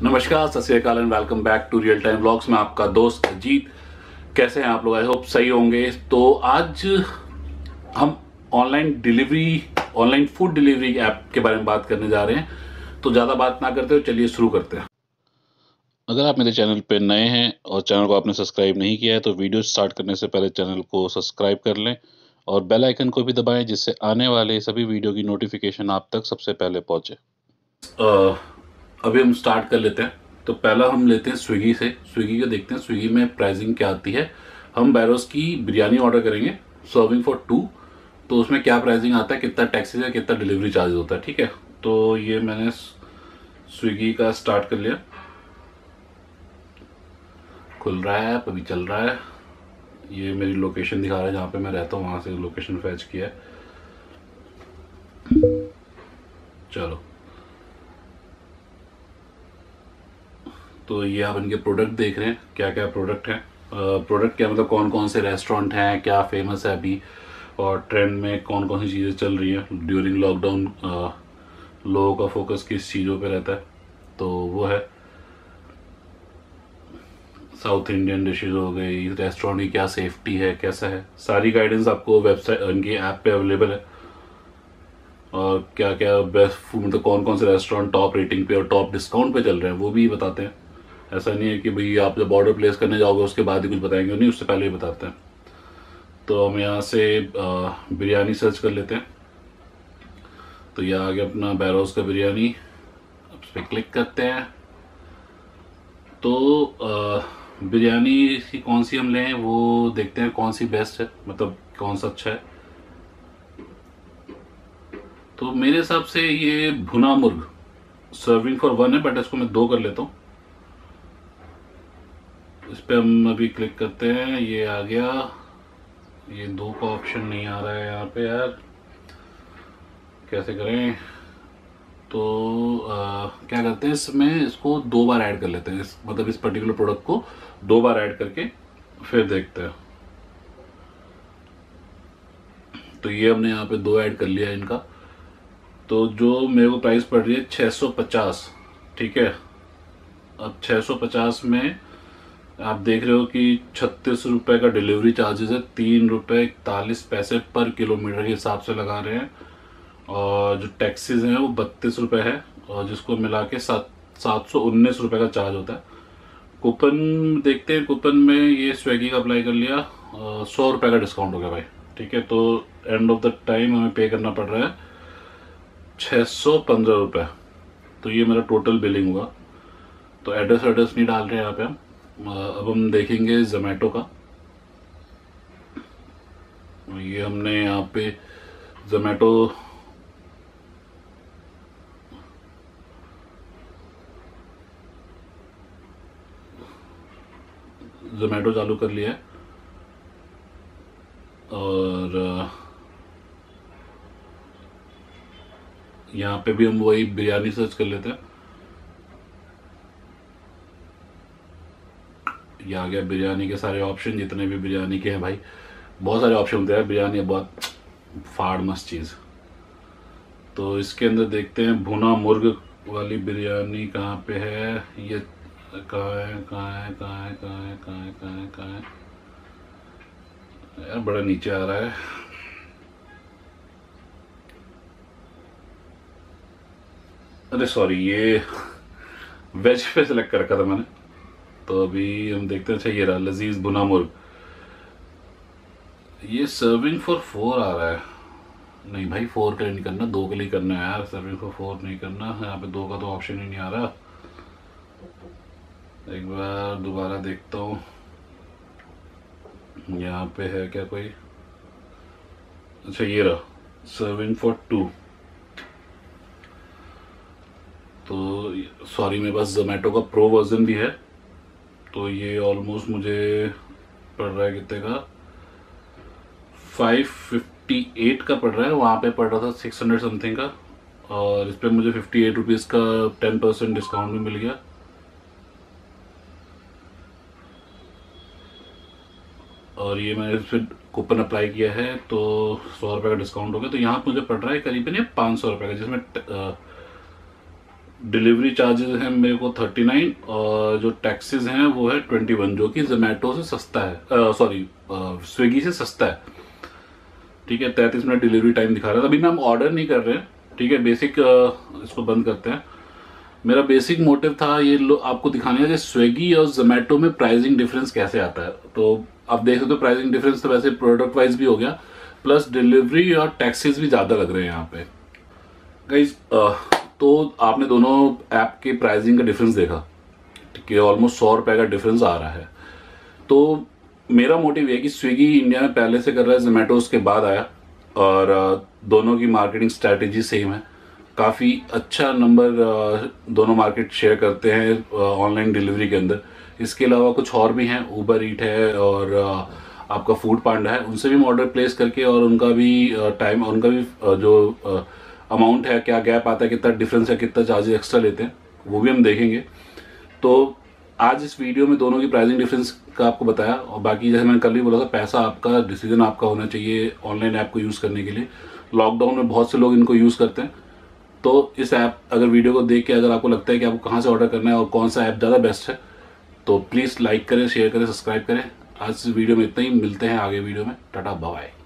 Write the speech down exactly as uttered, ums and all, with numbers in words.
नमस्कार, Sat Shri Akal and welcome back to real time vlogs में आपका दोस्त अजीत। कैसे हैं आप लोग? आई होप सही होंगे। तो आज हम online delivery online food delivery app के बारे में बात करने जा रहे हैं। तो ज़्यादा बात ना करते हुए चलिए शुरू करते हैं। अगर आप मेरे चैनल पे नए हैं और चैनल को आपने सब्सक्राइब नहीं किया है तो वीडियो स्टार्ट करने से पहले चैनल को सब्सक्राइब कर लें और बेल आइकन को भी दबाएं, जिससे आने वाले सभी वीडियो की नोटिफिकेशन आप तक सबसे पहले पहुंचे। uh, अभी हम स्टार्ट कर लेते हैं। तो पहला हम लेते हैं स्विगी से। स्विगी का देखते हैं स्विगी में प्राइसिंग क्या आती है। हम बैरोस की बिरयानी ऑर्डर करेंगे, सर्विंग फॉर टू। तो उसमें क्या प्राइसिंग आता है, कितना टैक्सेस है, कितना डिलीवरी चार्ज होता है। ठीक है, तो ये मैंने स्विगी का स्टार्ट कर लिया। खुल रहा है, अभी चल रहा है। ये मेरी लोकेशन दिखा रहा है जहाँ पे मैं रहता हूँ, वहाँ से लोकेशन फैच किया है। चलो, तो ये आप इनके प्रोडक्ट देख रहे हैं, क्या क्या प्रोडक्ट हैं। प्रोडक्ट क्या मतलब, कौन कौन से रेस्टोरेंट हैं, क्या फेमस है अभी, और ट्रेंड में कौन कौन सी चीज़ें चल रही हैं। ड्यूरिंग लॉकडाउन लोगों का फोकस किस चीज़ों पे रहता है, तो वो है साउथ इंडियन डिशेज हो गई, रेस्टोरेंट की क्या सेफ्टी है, कैसा है, सारी गाइडेंस आपको वेबसाइट उनकी ऐप पे अवेलेबल है। और क्या क्या बेस्ट फूड, मतलब कौन कौन से रेस्टोरेंट टॉप रेटिंग पे और टॉप डिस्काउंट पे चल रहे हैं, वो भी बताते हैं। ऐसा नहीं है कि भाई आप जब ऑर्डर प्लेस करने जाओगे उसके बाद ही कुछ बताएंगे, नहीं, उससे पहले ही बताते हैं। तो हम यहाँ से आ, बिरयानी सर्च कर लेते हैं। तो यह आ गया अपना बैरोस का बिरयानी। अब इस पर क्लिक करते हैं। तो आ, बिरयानी की कौन सी हम लें वो देखते हैं, कौन सी बेस्ट है, मतलब कौन सा अच्छा है। तो मेरे हिसाब से ये भुना मुर्ग सर्विंग फॉर वन है, बट इसको मैं दो कर लेता हूँ। इस पर हम अभी क्लिक करते हैं, ये आ गया। ये दो का ऑप्शन नहीं आ रहा है यहाँ पे यार, कैसे करें। तो आ, क्या करते हैं, इसमें इसको दो बार ऐड कर लेते हैं, इस मतलब इस पर्टिकुलर प्रोडक्ट को दो बार ऐड करके फिर देखते हैं। तो ये हमने यहाँ पे दो ऐड कर लिया है इनका। तो जो मेरे को प्राइस पड़ रही है छः सौ पचास। ठीक है, अब छः सौ पचास में आप देख रहे हो कि छत्तीस रुपये का डिलीवरी चार्जेस है, तीन रुपये इकतालीस पैसे पर किलोमीटर के हिसाब से लगा रहे हैं। और जो टैक्सीज हैं वो बत्तीस रुपये है, और जिसको मिला के सात सात सौ उन्नीस रुपये का चार्ज होता है। कूपन देखते हैं, कूपन में ये स्विगी का अप्लाई कर लिया, सौ रुपये का डिस्काउंट हो गया भाई। ठीक है, तो एंड ऑफ द टाइम हमें पे करना पड़ रहा है छः सौ पंद्रह रुपये। तो ये मेरा टोटल बिलिंग हुआ। तो एड्रेस एड्रेस नहीं डाल रहे हैं यहाँ पे हम। अब हम देखेंगे जोमेटो का। ये हमने यहाँ पे जोमेटो जोमेटो चालू कर लिया है। और यहाँ पे भी हम वही बिरयानी सर्च कर लेते हैं। ये आ गया बिरयानी के सारे ऑप्शन, जितने भी बिरयानी के हैं भाई, बहुत सारे ऑप्शन होते हैं। बिरयानी बहुत फाड़ मस्त चीज़। तो इसके अंदर देखते हैं भुना मुर्ग वाली बिरयानी कहाँ पे है। ये कहाँ है कहाँ है कहाँ है कहाँ है कहाँ है कहाँ है कहाँ है यार, बड़ा नीचे आ रहा है। अरे सॉरी, ये वेज पे सेलेक्ट कर रखा था मैंने। तो अभी हम देखते हैं। अच्छा, ये रहा लजीज भुना मुर्ग। ये सर्विंग फॉर फोर आ रहा है। नहीं भाई, फोर के लिए नहीं करना, दो के लिए करना है यार। सर्विंग फॉर फोर नहीं करना, यहाँ पे दो का तो ऑप्शन ही नहीं आ रहा। एक बार दोबारा देखता हूँ, यहाँ पे है क्या कोई। अच्छा, ये रहा सर्विंग फॉर टू। तो सॉरी, मेरे पास जोमेटो का प्रो वर्जन भी है। तो ये ऑलमोस्ट मुझे पड़ रहा है कितने का, फाइव फिफ्टी एट का पड़ रहा है। वहाँ पे पड़ रहा था सिक्स हंड्रेड समथिंग का, और इस पर मुझे फिफ्टी एट रुपीज़ का टेन परसेंट डिस्काउंट भी मिल गया। और ये मैंने इस पर कूपन अप्लाई किया है, तो सौ रुपये का डिस्काउंट हो गया। तो यहाँ पे मुझे पड़ रहा है करीबन ये पाँच सौ रुपये का, जिसमें डिलीवरी चार्जेस हैं मेरे को थर्टी नाइन और जो टैक्सेस हैं वो है ट्वेंटी वन, जो कि जोमेटो से सस्ता है, सॉरी स्विगी से सस्ता है। ठीक है, तैंतीस मिनट डिलीवरी टाइम दिखा रहा है। अभी मैं हम ऑर्डर नहीं कर रहे हैं, ठीक है। बेसिक इसको बंद करते हैं। मेरा बेसिक मोटिव था ये लो आपको दिखाने का कि स्विगी और जोमेटो में प्राइसिंग डिफरेंस कैसे आता है। तो आप देख सकते हो प्राइसिंग डिफरेंस तो वैसे प्रोडक्ट वाइज भी हो गया, प्लस डिलीवरी और टैक्सेस भी ज़्यादा लग रहे हैं यहाँ पे गाइज। तो आपने दोनों ऐप के प्राइसिंग का डिफरेंस देखा, ठीक है, ऑलमोस्ट सौ रुपये का डिफरेंस आ रहा है। तो मेरा मोटिव ये है कि स्विगी इंडिया में पहले से कर रहा है, जोमेटो उसके बाद आया, और दोनों की मार्केटिंग स्ट्रैटेजी सेम है। काफ़ी अच्छा नंबर दोनों मार्केट शेयर करते हैं ऑनलाइन डिलीवरी के अंदर। इसके अलावा कुछ और भी हैं, उबर ईट है और आपका फूड पांडा है, उनसे भी हम ऑर्डर प्लेस करके और उनका भी टाइम, उनका भी जो अमाउंट है, क्या गैप आता है, कितना डिफरेंस है, कितना चार्जेस एक्स्ट्रा लेते हैं, वो भी हम देखेंगे। तो आज इस वीडियो में दोनों की प्राइसिंग डिफरेंस का आपको बताया, और बाकी जैसे मैंने कल भी बोला था, पैसा आपका, डिसीजन आपका होना चाहिए ऑनलाइन ऐप को यूज़ करने के लिए। लॉकडाउन में बहुत से लोग इनको यूज़ करते हैं। तो इस ऐप, अगर वीडियो को देख के अगर आपको लगता है कि आपको कहाँ से ऑर्डर करना है और कौन सा ऐप ज़्यादा बेस्ट है, तो प्लीज़ लाइक करें, शेयर करें, सब्सक्राइब करें। आज इस वीडियो में इतना ही, मिलते हैं आगे वीडियो में। Tata bye.